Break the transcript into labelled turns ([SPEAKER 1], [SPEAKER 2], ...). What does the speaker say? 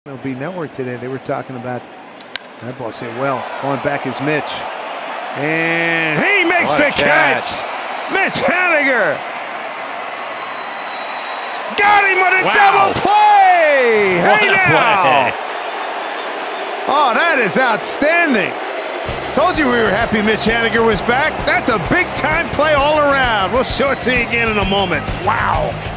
[SPEAKER 1] MLB Network today, they were talking about that ball. Say, well, going back is Mitch, and he makes the catch. Mitch Haniger got him with a double play. Hey now! Oh, that is outstanding. Told you we were happy Mitch Haniger was back. That's a big time play all around. We'll show it to you again in a moment. Wow.